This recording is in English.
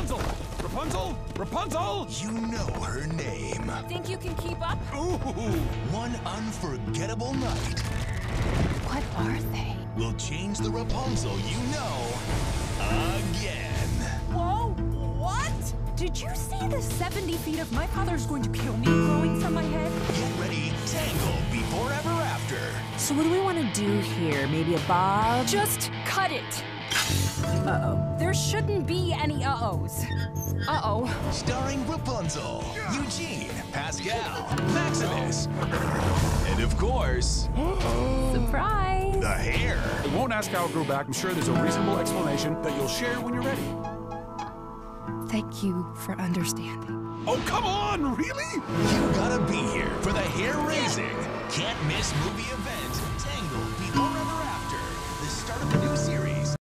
Rapunzel! Rapunzel? Rapunzel? You know her name. Think you can keep up? Ooh! One unforgettable night What are they? will change the Rapunzel you know again. Whoa, what? Did you see the 70 feet of my father's going to kill me growing from my head? Get ready, Tangled before ever after. So what do we want to do here? Maybe a bob? Just cut it. Uh-oh. There shouldn't be any uh-ohs. Uh-oh. Starring Rapunzel, Eugene, Pascal, Maximus, and of course, Surprise! the hair. I won't ask how it grew back. I'm sure there's a reasonable explanation that you'll share when you're ready. Thank you for understanding. Oh, come on! Really? You gotta be here for the hair raising, can't miss movie event